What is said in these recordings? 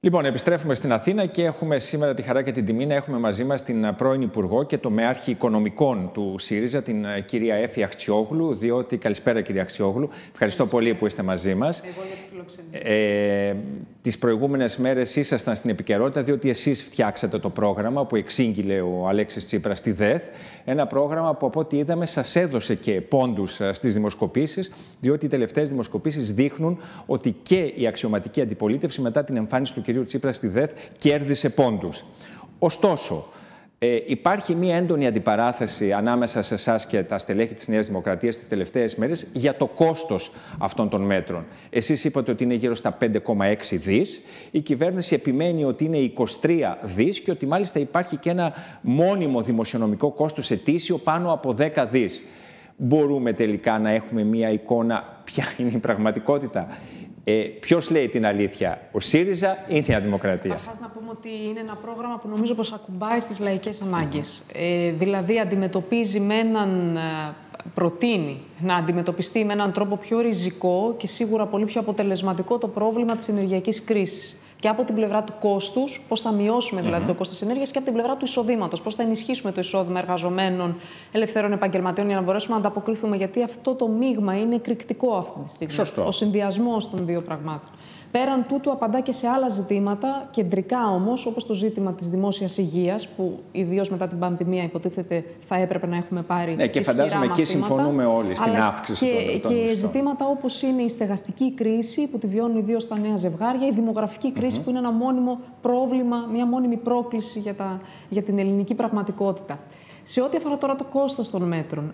Λοιπόν, επιστρέφουμε στην Αθήνα και έχουμε σήμερα τη χαρά και την τιμή να έχουμε μαζί μας την πρώην Υπουργό και το Μεάρχη Οικονομικών του ΣΥΡΙΖΑ, την κυρία Έφη Αχτσιόγλου, διότι... Καλησπέρα, κυρία Αχτσιόγλου. Ευχαριστώ πολύ που είστε μαζί μας. Εγώ για τη φιλοξενία. Τις προηγούμενες μέρες ήσασταν στην επικαιρότητα, διότι εσείς φτιάξατε το πρόγραμμα που εξήγηλε ο Αλέξης Τσίπρας στη ΔΕΘ. Ένα πρόγραμμα που, από ό,τι είδαμε, σας έδωσε και πόντους στις δημοσκοπήσεις, διότι οι τελευταίες δημοσκοπήσεις δείχνουν ότι και η αξιωματική αντιπολίτευση μετά την εμφάνιση του κυρίου Τσίπρα στη ΔΕΘ κέρδισε πόντους. Ωστόσο, υπάρχει μία έντονη αντιπαράθεση ανάμεσα σε εσάς και τα στελέχη της Νέας Δημοκρατίας τις τελευταίες μέρες για το κόστος αυτών των μέτρων. Εσείς είπατε ότι είναι γύρω στα 5,6 δις. Η κυβέρνηση επιμένει ότι είναι 23 δις και ότι μάλιστα υπάρχει και ένα μόνιμο δημοσιονομικό κόστος ετήσιο πάνω από 10 δις. Μπορούμε τελικά να έχουμε μία εικόνα ποια είναι η πραγματικότητα? Ποιος λέει την αλήθεια, ο ΣΥΡΙΖΑ ή η Νέα Δημοκρατία? Καταρχάς να πούμε ότι είναι ένα πρόγραμμα που νομίζω πως ακουμπάει στις λαϊκές ανάγκες. Δηλαδή αντιμετωπίζει με έναν... προτείνει να αντιμετωπιστεί με έναν τρόπο πιο ριζικό και σίγουρα πολύ πιο αποτελεσματικό το πρόβλημα της ενεργειακής κρίσης. Και από την πλευρά του κόστους, πώς θα μειώσουμε δηλαδή το κόστος της ενέργειας, και από την πλευρά του εισοδήματος, πώς θα ενισχύσουμε το εισόδημα εργαζομένων, ελευθερών επαγγελματιών για να μπορέσουμε να ανταποκριθούμε. Γιατί αυτό το μείγμα είναι εκρηκτικό αυτή τη στιγμή. Σωστό. Ο συνδυασμός των δύο πραγμάτων. Πέραν τούτου, απαντά και σε άλλα ζητήματα, κεντρικά όμως, όπως το ζήτημα της δημόσιας υγείας, που ιδίως μετά την πανδημία υποτίθεται θα έπρεπε να έχουμε πάρει. Ναι, και φαντάζομαι εκεί συμφωνούμε όλοι στην αύξηση των και ζητήματα όπως είναι η στεγαστική κρίση, που τη βιώνουν ιδίως τα νέα ζευγάρια, η δημογραφική κρίση, που είναι ένα μόνιμο πρόβλημα, μια μόνιμη πρόκληση για την ελληνική πραγματικότητα. Σε ό,τι αφορά τώρα το κόστος των μέτρων.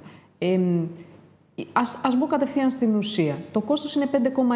Ας μπω κατευθείαν στην ουσία. Το κόστος είναι 5,6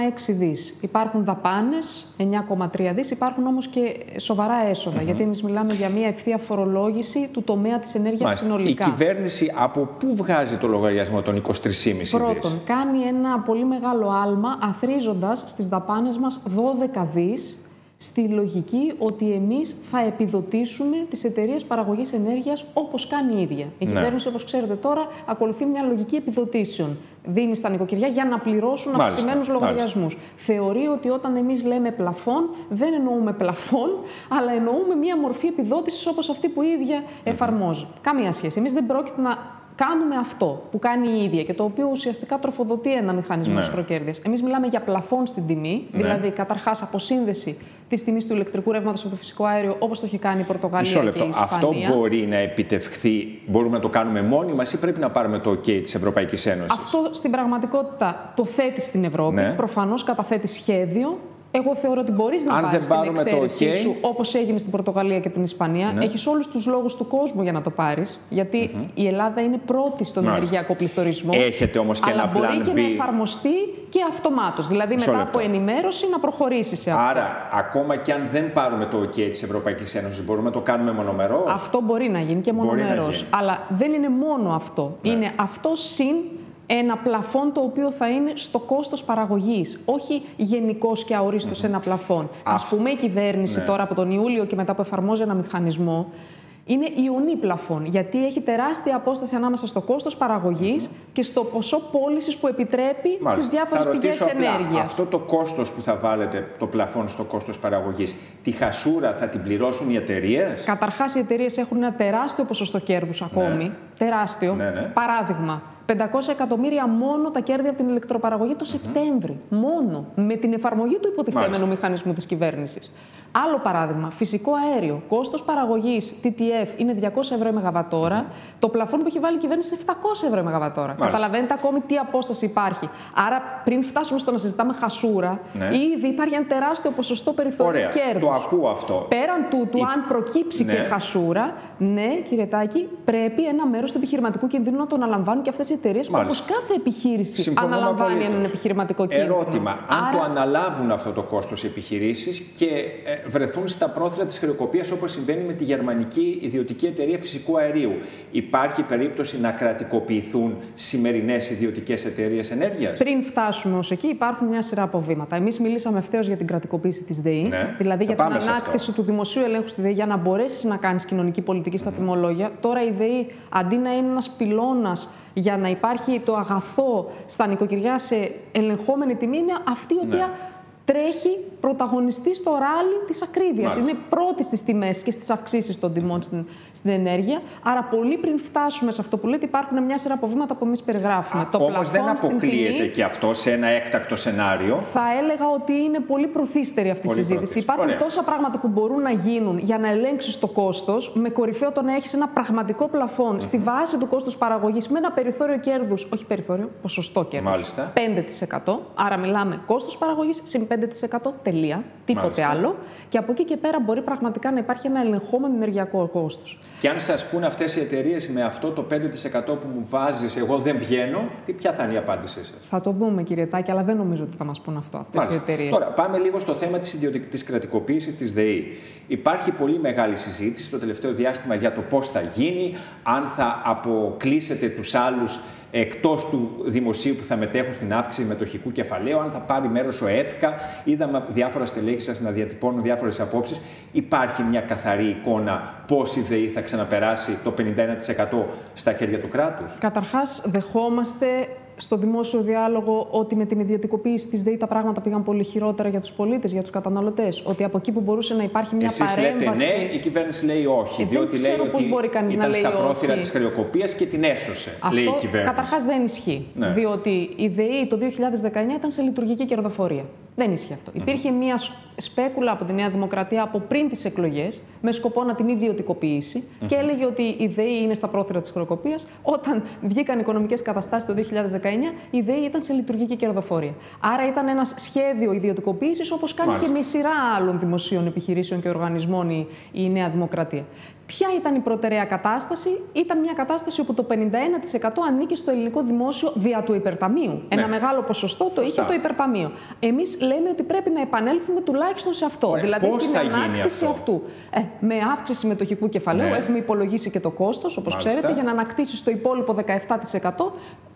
δις. Υπάρχουν δαπάνες, 9,3 δις. Υπάρχουν όμως και σοβαρά έσοδα. Γιατί εμείς μιλάμε για μια ευθεία φορολόγηση του τομέα της ενέργειας συνολικά. Η κυβέρνηση από πού βγάζει το λογαριασμό των 23,5 δις? Πρώτον, κάνει ένα πολύ μεγάλο άλμα αθροίζοντας στις δαπάνες μας 12 δις, στη λογική ότι εμείς θα επιδοτήσουμε τις εταιρείες παραγωγής ενέργειας όπως κάνει η ίδια. Η κυβέρνηση, όπως ξέρετε τώρα, ακολουθεί μια λογική επιδοτήσεων. Δίνει στα νοικοκυριά για να πληρώσουν αυξημένους λογαριασμούς. Θεωρεί ότι όταν εμείς λέμε πλαφόν, δεν εννοούμε πλαφόν, αλλά εννοούμε μια μορφή επιδότησης όπως αυτή που η ίδια εφαρμόζει. Καμία σχέση. Εμείς δεν πρόκειται να κάνουμε αυτό που κάνει η ίδια και το οποίο ουσιαστικά τροφοδοτεί ένα μηχανισμό σχροκέρδειας. Εμείς μιλάμε για πλαφόν στην τιμή, δηλαδή καταρχάς αποσύνδεση της τιμής του ηλεκτρικού ρεύματος από το φυσικό αέριο, όπως το έχει κάνει η Πορτογαλία και η Ισπανία. Αυτό μπορεί να επιτευχθεί, μπορούμε να το κάνουμε μόνοι μας ή πρέπει να πάρουμε το OK της Ευρωπαϊκής Ένωσης? Αυτό στην πραγματικότητα το θέτει στην Ευρώπη. Προφανώς καταθέτει σχέδιο. Εγώ θεωρώ ότι μπορείς να πάρεις την εξαίρεσή σου, όπως έγινε στην Πορτογαλία και την Ισπανία. Έχεις όλους τους λόγους του κόσμου για να το πάρεις, γιατί η Ελλάδα είναι πρώτη στον ενεργειακό πληθωρισμό. Έχετε όμως και ένα plan B. Αλλά μπορεί και να εφαρμοστεί και αυτομάτως. Δηλαδή μετά από ενημέρωση να προχωρήσει σε αυτό. Άρα, ακόμα και αν δεν πάρουμε το OK της Ευρωπαϊκής Ένωσης, μπορούμε να το κάνουμε μονομερός? Αυτό μπορεί να γίνει και μονομερός. Αλλά δεν είναι μόνο αυτό. Είναι αυτό συν ένα πλαφόν το οποίο θα είναι στο κόστος παραγωγής, όχι γενικώς και αορίστως ένα πλαφόν. Ας πούμε η κυβέρνηση τώρα από τον Ιούλιο και μετά που εφαρμόζει ένα μηχανισμό, είναι ιονή πλαφόν, γιατί έχει τεράστια απόσταση ανάμεσα στο κόστος παραγωγής και στο ποσό πώλησης που επιτρέπει στις διάφορες πηγές ενέργειας. Αυτό το κόστος που θα βάλετε, το πλαφόν στο κόστος παραγωγής, τη χασούρα θα την πληρώσουν οι εταιρείες? Καταρχάς οι εταιρείες έχουν ένα τεράστιο ποσοστό κέρδους ακόμη. Τεράστιο. Παράδειγμα. 500 εκατομμύρια μόνο τα κέρδη από την ηλεκτροπαραγωγή το Σεπτέμβρη. Μόνο. Με την εφαρμογή του υποτιθέμενου μηχανισμού της κυβέρνησης. Άλλο παράδειγμα. Φυσικό αέριο. Κόστος παραγωγής TTF είναι 200 ευρώ η μεγαβατόρα. Το πλαφόν που έχει βάλει η κυβέρνηση είναι 700 ευρώ η μεγαβατόρα. Καταλαβαίνετε ακόμη τι απόσταση υπάρχει. Άρα, πριν φτάσουμε στο να συζητάμε χασούρα, ήδη υπάρχει ένα τεράστιο ποσοστό περιθώριο κέρδους. Το ακούω αυτό. Πέραν τούτου, αν προκύψει και χασούρα, ναι, κύριε Τάκη, πρέπει ένα μέρος του επιχειρηματικού κινδύνου να το αναλαμβάνουν και αυτές οι εταιρείες, όπως κάθε επιχείρηση αναλαμβάνει έναν επιχειρηματικό κίνδυνο. Ερώτημα. Αν το αναλάβουν αυτό το κόστος οι επιχειρήσεις και βρεθούν στα πρόθυρα της χρεοκοπίας, όπως συμβαίνει με τη γερμανική ιδιωτική εταιρεία φυσικού αερίου, υπάρχει περίπτωση να κρατικοποιηθούν σημερινές ιδιωτικές εταιρείες ενέργειας? Πριν φτάσουμε ως εκεί, υπάρχουν μια σειρά από βήματα. Εμείς μιλήσαμε ευθέως για την κρατικοποίηση της ΔΕΗ, δηλαδή για την ανάκτηση του δημοσίου ελέγχου στη ΔΕΗ, για να μπορέσεις να κάνεις κοινωνική πολιτική στα τιμολόγια. Τώρα η ΔΕΗ, αντί να είναι ένας πυλώνας για να υπάρχει το αγαθό στα νοικοκυριά σε ελεγχόμενη τιμή, είναι αυτή η οποία τρέχει πρωταγωνιστή στο ράλι της ακρίβειας. Είναι πρώτη στις τιμές και στις αυξήσεις των τιμών στην ενέργεια. Άρα, πολύ πριν φτάσουμε σε αυτό που λέτε, υπάρχουν μια σειρά από βήματα που εμείς περιγράφουμε. Όμως δεν αποκλείεται και αυτό σε ένα έκτακτο σενάριο. Θα έλεγα ότι είναι πολύ προθύστερη αυτή η συζήτηση. Υπάρχουν τόσα πράγματα που μπορούν να γίνουν για να ελέγξεις το κόστος, με κορυφαίο το να έχεις ένα πραγματικό πλαφόν στη βάση του κόστους παραγωγής, με ένα περιθώριο κέρδους, όχι περιθώριο, ποσοστό κέρδους. Μάλιστα. 5%. Άρα, μιλάμε κόστος παραγωγής συν 5%, τελεία, τίποτε Μάλιστα. άλλο. Και από εκεί και πέρα μπορεί πραγματικά να υπάρχει ένα ελεγχόμενο ενεργειακό κόστος. Και αν σας πούν αυτές οι εταιρείες με αυτό το 5% που μου βάζεις, εγώ δεν βγαίνω, ποια θα είναι η απάντησή σας? Θα το δούμε, κύριε Τάκη, αλλά δεν νομίζω ότι θα μας πούν αυτό αυτές οι εταιρείες. Τώρα, πάμε λίγο στο θέμα της κρατικοποίησης της ΔΕΗ. Υπάρχει πολύ μεγάλη συζήτηση το τελευταίο διάστημα για το πώς θα γίνει, αν θα αποκλείσετε τους άλλους εκτός του δημοσίου που θα μετέχουν στην αύξηση μετοχικού κεφαλαίου, αν θα πάρει μέρος ο ΕΦΚΑ. Είδαμε διάφορα στελέχη σας να διατυπώνουν διάφορες απόψεις. Υπάρχει μια καθαρή εικόνα πώς η ΔΕΗ θα ξαναπεράσει το 51% στα χέρια του κράτους? Καταρχάς, δεχόμαστε στο δημόσιο διάλογο ότι με την ιδιωτικοποίηση της ΔΕΗ τα πράγματα πήγαν πολύ χειρότερα για τους πολίτες, για τους καταναλωτές. Ότι από εκεί που μπορούσε να υπάρχει μια παρέμβαση. Εσείς λέτε ναι, η κυβέρνηση λέει όχι. Διότι λέει ότι ήταν στα πρόθυρα της χρεοκοπίας και την έσωσε, αυτό, λέει η κυβέρνηση. Καταρχάς δεν ισχύει. Ναι. Διότι η ΔΕΗ το 2019 ήταν σε λειτουργική κερδοφορία. Δεν ισχύει αυτό. Υπήρχε μια σπέκουλα από τη Νέα Δημοκρατία από πριν τις εκλογές, με σκοπό να την ιδιωτικοποιήσει και έλεγε ότι η ΔΕΗ είναι στα πρόθυρα της χρεοκοπίας. Όταν βγήκαν οικονομικές καταστάσεις το 2019, η ΔΕΗ ήταν σε λειτουργική κερδοφορία. Άρα ήταν ένα σχέδιο ιδιωτικοποίησης, όπως κάνει και με σειρά άλλων δημοσίων επιχειρήσεων και οργανισμών η Νέα Δημοκρατία. Ποια ήταν η προτεραία κατάσταση? Ήταν μια κατάσταση όπου το 51% ανήκει στο ελληνικό δημόσιο δια του υπερταμείου. Ένα μεγάλο ποσοστό το είχε το υπερταμείο. Εμείς λέμε ότι πρέπει να επανέλθουμε τουλάχιστον σε αυτό. Δηλαδή την ανάκτηση αυτού. Με αύξηση μετοχικού κεφαλαίου, έχουμε υπολογίσει και το κόστος, όπως ξέρετε, για να ανακτήσει το υπόλοιπο 17%.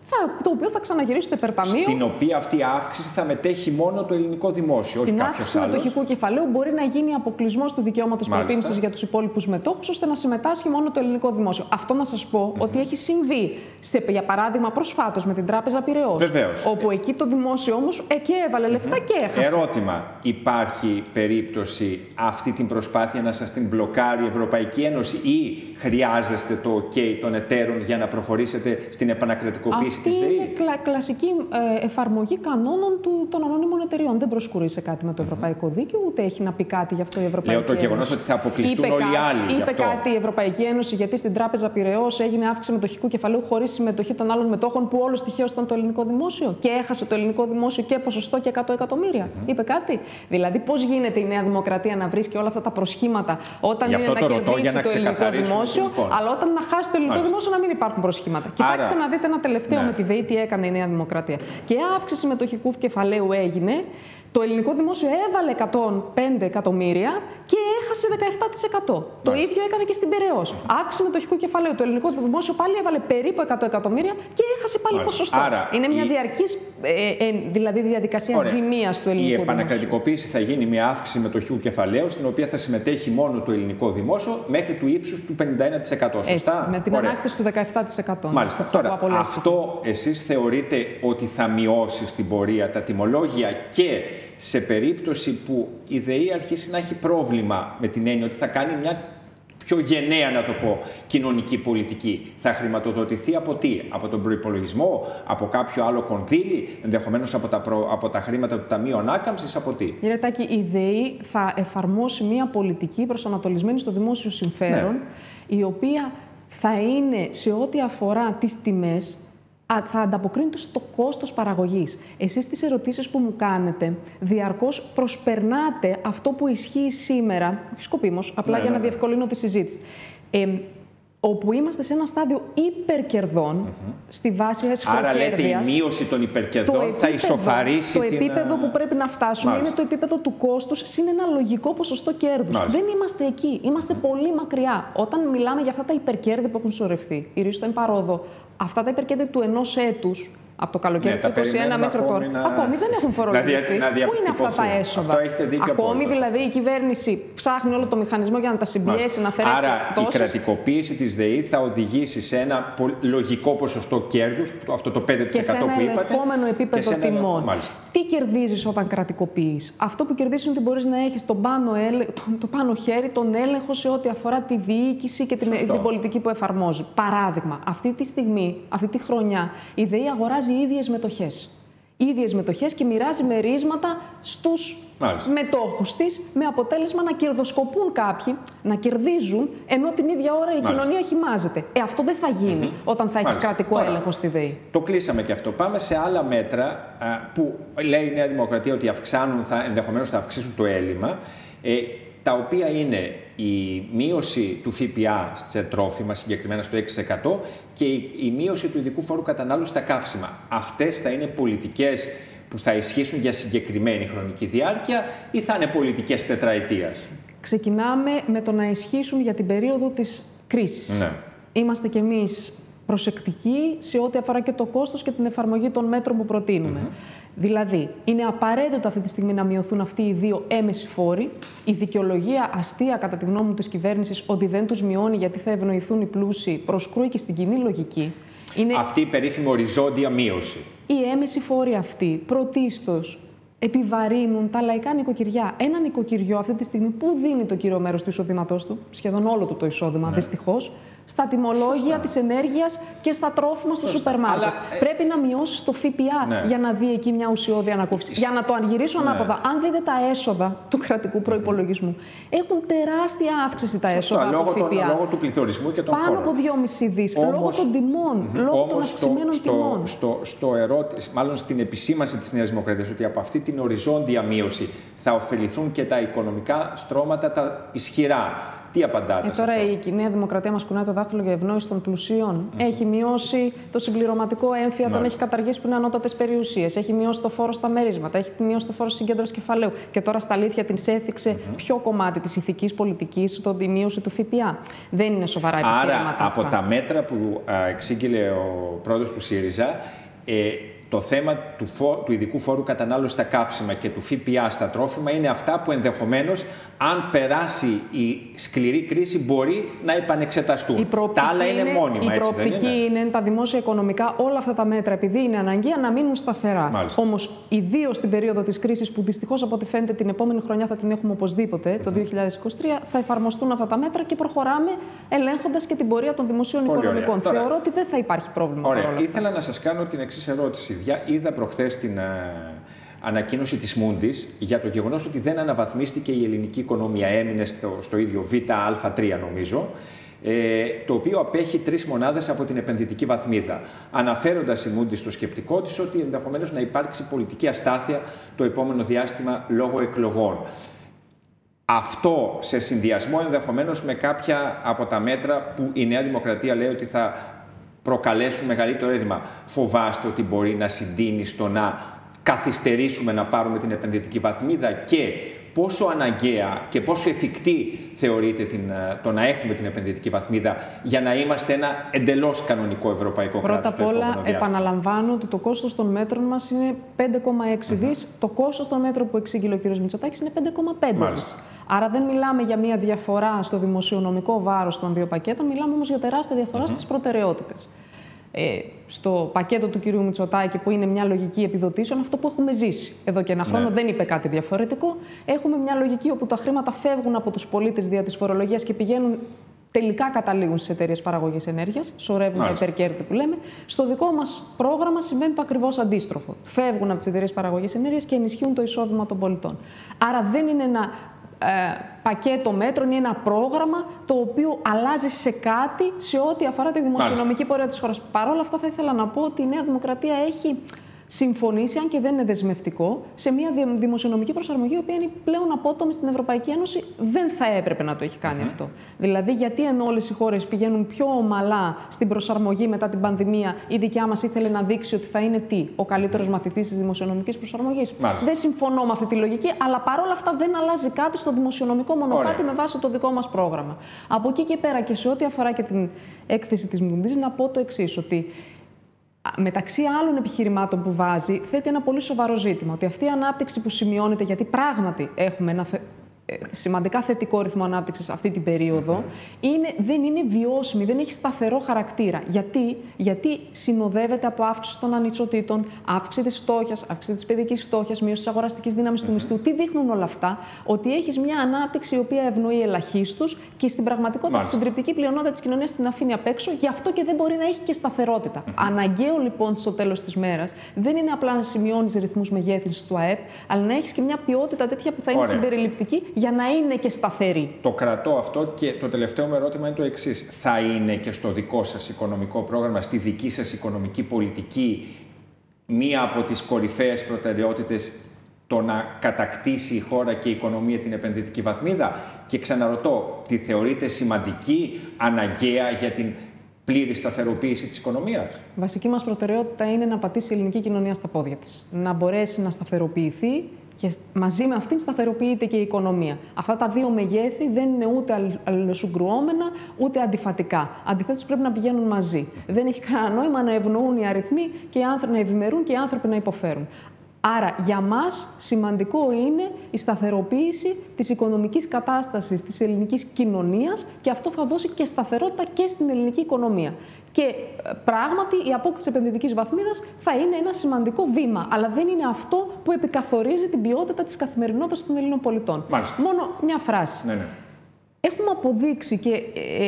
Το οποίο θα ξαναγυρίσει στο υπερταμείο. Στην οποία αυτή η αύξηση θα μετέχει μόνο το ελληνικό δημόσιο, όχι κάποιος άλλος. Στην αύξηση μετοχικού κεφαλαίου μπορεί να γίνει αποκλεισμός του δικαιώματος προτίμησης για τους υπόλοιπους μετόχους, ώστε να συμμετάσχει μόνο το ελληνικό δημόσιο. Αυτό να σας πω ότι έχει συμβεί, για παράδειγμα, προσφάτως με την Τράπεζα Πειραιώς. Βεβαίως. Όπου εκεί το δημόσιο όμως εκεί έβαλε λεφτά και έχασε. Ερώτημα. Υπάρχει περίπτωση αυτή την προσπάθεια να σας την μπλοκάρει η Ευρωπαϊκή Ένωση ή χρειάζεστε το OK των εταίρων για να προχωρήσετε στην επανακρατικοποίηση? Αυτή είναι κλασική εφαρμογή κανόνων των ανώνυμων εταιριών. Δεν προσκουρεί σε κάτι με το ευρωπαϊκό δίκαιο, ούτε έχει να πει κάτι γι' αυτό η Ευρωπαϊκή Ένωση. Λέω το γεγονός ότι θα αποκλειστούν όλοι οι άλλοι. Είπε κάτι η Ευρωπαϊκή Ένωση γιατί στην Τράπεζα Πειραιώς έγινε αύξηση μετοχικού κεφαλαίου χωρίς συμμετοχή των άλλων μετόχων, που όλος τυχαίως ήταν το ελληνικό δημόσιο και έχασε το ελληνικό δημόσιο και ποσοστό και 100 εκατομμύρια. Είπε κάτι? Δηλαδή, πώς γίνεται η Νέα Δημοκρατία να βρίσκει όλα αυτά τα προσχήματα όταν είναι να κερδίσει το ελληνικό δημόσιο, αλλά όταν να χάσει το ελληνικό δημόσιο να μην υπάρχουν προσχήματα? Κοιτάξτε να δείτε ένα τελευταίο με τη ΔΕΗ τι έκανε η Νέα Δημοκρατία. Και αύξηση μετοχικού κεφαλαίου έγινε. Το ελληνικό δημόσιο έβαλε 105 εκατομμύρια και έχασε 17%. Το ίδιο έκανε και στην Πειραιώς. Αύξηση μετοχικού κεφαλαίου. Το ελληνικό δημόσιο πάλι έβαλε περίπου 100 εκατομμύρια και έχασε πάλι ποσοστό. Άρα, είναι μια διαρκής διαδικασία ζημίας του ελληνικού δημόσιου. Η επανακρατικοποίηση θα γίνει με αύξηση μετοχικού κεφαλαίου, στην οποία θα συμμετέχει μόνο το ελληνικό δημόσιο μέχρι του ύψους του 51%. Σωστά? Με την ανάκτηση του 17%. Μάλιστα. Τώρα, αυτό εσείς θεωρείτε ότι θα μειώσει στην πορεία τα τιμολόγια και σε περίπτωση που η ΔΕΗ αρχίσει να έχει πρόβλημα, με την έννοια ότι θα κάνει μια πιο γενναία, να το πω, κοινωνική πολιτική, θα χρηματοδοτηθεί από τι? Από τον προϋπολογισμό, από κάποιο άλλο κονδύλι, ενδεχομένως από τα χρήματα του Ταμείου Ανάκαμψης, από τι? Κύριε Τάκη, η ΔΕΗ θα εφαρμόσει μια πολιτική προσανατολισμένη στο δημόσιο συμφέρον, η οποία θα είναι σε ό,τι αφορά τις τιμές, θα ανταποκρίνεται στο κόστος παραγωγής. Εσείς στις ερωτήσεις που μου κάνετε διαρκώς προσπερνάτε αυτό που ισχύει σήμερα, όχι σκοπίμως, απλά για να διευκολύνω τη συζήτηση. Όπου είμαστε σε ένα στάδιο υπερκερδών στη βάση εσχροκέρδειας. Άρα λέτε η μείωση των υπερκερδών θα ισοφαρίσει το επίπεδο που πρέπει να φτάσουμε είναι το επίπεδο του κόστους συν ένα λογικό ποσοστό κέρδους. Δεν είμαστε εκεί. Είμαστε πολύ μακριά. Όταν μιλάμε για αυτά τα υπερκέρδη που έχουν σωρευτεί, η Ρίστο είναι παρόδο, αυτά τα υπερκέρδη του ενός έτους Από το καλοκαίρι του 2021 μέχρι τώρα. Ακόμη δεν έχουν φορολογηθεί. Πού είναι αυτά τα έσοδα? Ακόμη δηλαδή η κυβέρνηση ψάχνει όλο το μηχανισμό για να τα συμπιέσει, να αφαιρέσει εκπτώσεις. Άρα η κρατικοποίηση της ΔΕΗ θα οδηγήσει σε ένα λογικό ποσοστό κέρδους, αυτό το 5% που είπατε. Και σε ένα ελεγχόμενο επίπεδο τιμών. Τι κερδίζεις όταν κρατικοποιείς? Αυτό που κερδίζεις είναι ότι μπορείς να έχεις το πάνω χέρι, τον έλεγχο σε ό,τι αφορά τη διοίκηση και την πολιτική που εφαρμόζει. Παράδειγμα, αυτή τη στιγμή, αυτή τη χρονιά, η ΔΕΗ αγοράζει ίδιες μετοχές. Ίδιες μετοχές και μοιράζει μερίσματα στους μετόχους της, με αποτέλεσμα να κερδοσκοπούν κάποιοι, να κερδίζουν, ενώ την ίδια ώρα η κοινωνία χυμάζεται. Αυτό δεν θα γίνει όταν θα έχεις κρατικό έλεγχο στη ΔΕΗ. Το κλείσαμε και αυτό. Πάμε σε άλλα μέτρα που λέει η Νέα Δημοκρατία ότι ενδεχομένως θα αυξήσουν το έλλειμμα, τα οποία είναι η μείωση του ΦΠΑ στα τρόφιμα, συγκεκριμένα στο 6%, και η μείωση του ειδικού φόρου κατανάλωσης στα καύσιμα. Αυτές θα είναι πολιτικές που θα ισχύσουν για συγκεκριμένη χρονική διάρκεια ή θα είναι πολιτικές τετραετίας? Ξεκινάμε με το να ισχύσουν για την περίοδο της κρίσης. Ναι. Είμαστε κι εμείς προσεκτικοί σε ό,τι αφορά και το κόστος και την εφαρμογή των μέτρων που προτείνουμε. Δηλαδή, είναι απαραίτητο αυτή τη στιγμή να μειωθούν αυτοί οι δύο έμεσοι φόροι. Η δικαιολογία αστεία, κατά τη γνώμη μου, της κυβέρνησης, ότι δεν τους μειώνει γιατί θα ευνοηθούν οι πλούσιοι, προσκρούει και στην κοινή λογική. Είναι αυτή η περίφημη οριζόντια μείωση. Οι έμεσοι φόροι αυτοί πρωτίστως επιβαρύνουν τα λαϊκά νοικοκυριά. Ένα νοικοκυριό αυτή τη στιγμή που δίνει το κύριο μέρος του εισοδήματός του, σχεδόν όλο του το εισόδημα, δυστυχώς, στα τιμολόγια της ενέργειας και στα τρόφιμα στο σούπερ μάρκετ. Πρέπει να μειώσεις το ΦΠΑ για να δει εκεί μια ουσιώδη ανακούφιση. Για να το αργυρίσω ανάποδα, αν δείτε τα έσοδα του κρατικού προϋπολογισμού, έχουν τεράστια αύξηση τα έσοδα από ΦΠΑ. Λόγω του πληθωρισμού και των φόρων. Πάνω από 2,5 δις. Λόγω των τιμών. Λόγω των αυξημένων τιμών. Μάλλον στην επισήμανση της Νέας Δημοκρατίας ότι από αυτή την οριζόντια μείωση θα ωφεληθούν και τα οικονομικά στρώματα τα ισχυρά. Τι απαντάτε σε τώρα αυτό? Η Νέα Δημοκρατία μας κουνάει το δάχτυλο για ευνόηση των πλουσίων. Έχει μειώσει το συμπληρωματικό έμφυα, τον έχει καταργήσει που είναι ανώτατες περιουσίες. Έχει μειώσει το φόρο στα μερίσματα. Έχει μειώσει το φόρο συγκέντρωσης κεφαλαίου. Και τώρα στα αλήθεια την έθιξε ποιο κομμάτι της ηθικής πολιτικής, τη μείωση του ΦΠΑ. Δεν είναι σοβαρά επιχειρήματα. Άρα, από τα μέτρα που εξήγηλε ο πρόεδρος του ΣΥΡΙΖΑ, το θέμα του ειδικού φόρου κατανάλωσης στα καύσιμα και του ΦΠΑ στα τρόφιμα είναι αυτά που ενδεχομένως, αν περάσει η σκληρή κρίση, μπορεί να επανεξεταστούν. Τα άλλα είναι μόνιμα, έτσι δεν είναι? Η προοπτική είναι τα δημόσια οικονομικά, όλα αυτά τα μέτρα, επειδή είναι αναγκαία, να μείνουν σταθερά. Όμως, ιδίως στην περίοδο της κρίσης, που δυστυχώς από ό,τι φαίνεται την επόμενη χρονιά θα την έχουμε οπωσδήποτε, το 2023, θα εφαρμοστούν αυτά τα μέτρα και προχωράμε ελέγχοντας και την πορεία των δημοσίων οικονομικών. Θεωρώ ότι δεν θα υπάρχει πρόβλημα. Ωραία. Ήθελα να σας κάνω την εξής ερώτηση. Είδα προχθές την ανακοίνωση της Moody's για το γεγονός ότι δεν αναβαθμίστηκε η ελληνική οικονομία. Έμεινε στο ίδιο β'3 νομίζω, το οποίο απέχει 3 μονάδες από την επενδυτική βαθμίδα. Αναφέροντας η Moody's στο σκεπτικό της ότι ενδεχομένως να υπάρξει πολιτική αστάθεια το επόμενο διάστημα λόγω εκλογών. Αυτό σε συνδυασμό ενδεχομένως με κάποια από τα μέτρα που η Νέα Δημοκρατία λέει ότι θα προκαλέσουν μεγαλύτερο έλλειμμα. Φοβάστε ότι μπορεί να συντείνει στο να καθυστερήσουμε να πάρουμε την επενδυτική βαθμίδα, και πόσο αναγκαία και πόσο εφικτή θεωρείτε το να έχουμε την επενδυτική βαθμίδα για να είμαστε ένα εντελώς κανονικό ευρωπαϊκό κράτος? Πρώτα απ' όλα, επαναλαμβάνω ότι το κόστος των μέτρων μας είναι 5,6 δις. Το κόστος των μέτρων που εξήγηλε ο κ. Μητσοτάκης είναι 5,5 δις. Άρα δεν μιλάμε για μια διαφορά στο δημοσιονομικό βάρος των δύο πακέτων, μιλάμε όμως για τεράστια διαφορά στις προτεραιότητες. Στο πακέτο του κ. Μητσοτάκη, που είναι μια λογική επιδοτήσεων, αυτό που έχουμε ζήσει εδώ και ένα χρόνο, δεν είπε κάτι διαφορετικό. Έχουμε μια λογική όπου τα χρήματα φεύγουν από τους πολίτες δια της φορολογίας και πηγαίνουν, τελικά καταλήγουν στις εταιρείες παραγωγής ενέργειας, σωρεύουν τα υπερκέρδη που λέμε. Στο δικό μας πρόγραμμα σημαίνει το ακριβώς αντίστροφο. Φεύγουν από τις εταιρείες παραγωγής ενέργειας και ενισχύουν το εισόδημα των πολιτών. Άρα δεν είναι ένα πακέτο μέτρων ή ένα πρόγραμμα το οποίο αλλάζει σε κάτι σε ό,τι αφορά τη δημοσιονομική πορεία της χώρας. Παρ' όλα αυτά, θα ήθελα να πω ότι η Νέα Δημοκρατία έχει συμφωνήσει, αν και δεν είναι δεσμευτικό, σε μια δημοσιονομική προσαρμογή, η οποία είναι πλέον απότομη στην Ευρωπαϊκή Ένωση. Δεν θα έπρεπε να το έχει κάνει αυτό. Δηλαδή, γιατί ενώ όλες οι χώρες πηγαίνουν πιο ομαλά στην προσαρμογή μετά την πανδημία, η δικιά μας ήθελε να δείξει ότι θα είναι ο καλύτερος μαθητής της δημοσιονομικής προσαρμογής? Δεν συμφωνώ με αυτή τη λογική, αλλά παρόλα αυτά δεν αλλάζει κάτι στο δημοσιονομικό μονοπάτι με βάση το δικό μας πρόγραμμα. Από εκεί και πέρα, και σε ό,τι αφορά και την έκθεση της Moody's, να πω το εξής, ότι μεταξύ άλλων επιχειρημάτων που βάζει, θέτει ένα πολύ σοβαρό ζήτημα. Ότι αυτή η ανάπτυξη που σημειώνεται, γιατί πράγματι έχουμε ένα σημαντικά θετικό ρυθμό ανάπτυξης αυτή την περίοδο, δεν είναι βιώσιμη, δεν έχει σταθερό χαρακτήρα. Γιατί συνοδεύεται από αύξηση των ανισοτήτων, αύξηση της φτώχειας, αύξηση της παιδικής φτώχειας, μείωση της αγοραστικής δύναμης του μισθού. Τι δείχνουν όλα αυτά? Ότι έχεις μια ανάπτυξη η οποία ευνοεί ελαχίστους και στην πραγματικότητα στην τριπτική πλειονότητα της κοινωνίας την αφήνει απ' έξω, γι' αυτό και δεν μπορεί να έχει και σταθερότητα. Αναγκαίο λοιπόν στο τέλος της μέρας δεν είναι απλά να σημειώνεις ρυθμούς μεγέθυνσης του ΑΕΠ, αλλά να έχεις και μια ποιότητα τέτοια που θα είναι συμπεριληπτική για να είναι και σταθερή. Το κρατώ αυτό και το τελευταίο μου ερώτημα είναι το εξής. Θα είναι και στο δικό σας οικονομικό πρόγραμμα, στη δική σας οικονομική πολιτική, μία από τις κορυφαίες προτεραιότητες το να κατακτήσει η χώρα και η οικονομία την επενδυτική βαθμίδα? Και ξαναρωτώ, τη θεωρείτε σημαντική, αναγκαία για την πλήρη σταθεροποίηση της οικονομίας? Βασική μας προτεραιότητα είναι να πατήσει η ελληνική κοινωνία στα πόδια της. Να μπορέσει να σταθεροποιηθεί και μαζί με αυτήν σταθεροποιείται και η οικονομία. Αυτά τα δύο μεγέθη δεν είναι ούτε αλληλοσυγκρουόμενα, ούτε αντιφατικά. Αντιθέτως, πρέπει να πηγαίνουν μαζί. Δεν έχει κανένα νόημα να ευνοούν οι αριθμοί και οι άνθρωποι να ευημερούν και οι άνθρωποι να υποφέρουν. Άρα, για μας σημαντικό είναι η σταθεροποίηση της οικονομικής κατάστασης της ελληνικής κοινωνίας και αυτό θα δώσει και σταθερότητα και στην ελληνική οικονομία. Και πράγματι η απόκτηση επενδυτικής βαθμίδας θα είναι ένα σημαντικό βήμα, αλλά δεν είναι αυτό που επικαθορίζει την ποιότητα της καθημερινότητας των Ελλήνων πολιτών. Μάλιστα. Μόνο μια φράση. Ναι. Έχουμε αποδείξει και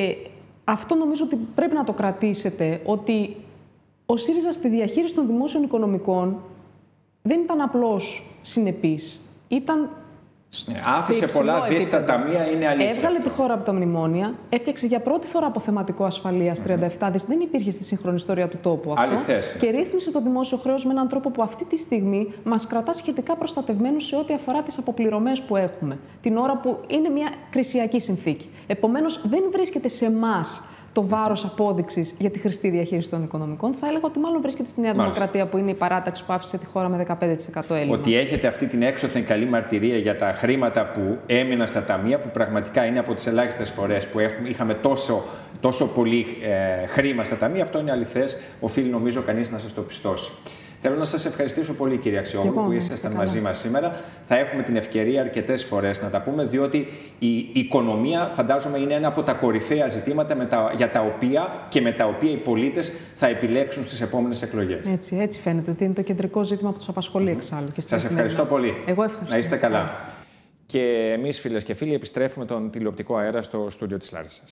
αυτό νομίζω ότι πρέπει να το κρατήσετε, ότι ο ΣΥΡΙΖΑ στη διαχείριση των δημόσιων οικονομικών δεν ήταν απλώς συνεπής. Ήταν άφησε πολλά δις στα ταμεία, είναι αλήθεια. Έβγαλε τη χώρα από τα μνημόνια, έφτιαξε για πρώτη φορά αποθεματικό ασφαλείας 37 δις. Δεν υπήρχε στη σύγχρονη ιστορία του τόπου αυτό. Και ρύθμισε το δημόσιο χρέος με έναν τρόπο που αυτή τη στιγμή μας κρατά σχετικά προστατευμένους σε ό,τι αφορά τις αποπληρωμές που έχουμε. Την ώρα που είναι μια κρισιακή συνθήκη. Επομένως, δεν βρίσκεται σε εμάς το βάρος απόδειξης για τη χρηστή διαχείριση των οικονομικών. Θα έλεγα ότι μάλλον βρίσκεται στη Νέα Δημοκρατία, που είναι η παράταξη που άφησε τη χώρα με 15% έλλειμμα. Ότι έχετε αυτή την έξωθεν καλή μαρτυρία για τα χρήματα που έμειναν στα ταμεία, που πραγματικά είναι από τις ελάχιστες φορές που είχαμε τόσο πολύ χρήμα στα ταμεία, αυτό είναι αληθές. Οφείλει νομίζω κανείς να σας το πιστώσει. Θέλω να σας ευχαριστήσω πολύ, κύριε Αξιόγλου, που ήσασταν μαζί μας σήμερα. Θα έχουμε την ευκαιρία αρκετές φορές να τα πούμε, διότι η οικονομία, φαντάζομαι, είναι ένα από τα κορυφαία ζητήματα για τα οποία και με τα οποία οι πολίτες θα επιλέξουν στις επόμενες εκλογές. Έτσι φαίνεται ότι είναι το κεντρικό ζήτημα που τους απασχολεί εξάλλου. Σας ευχαριστώ πολύ. Εγώ ευχαριστώ. Να είστε καλά. Και εμείς, φίλες και φίλοι, επιστρέφουμε τον τηλεοπτικό αέρα στο στούντιο της Λάρισσας.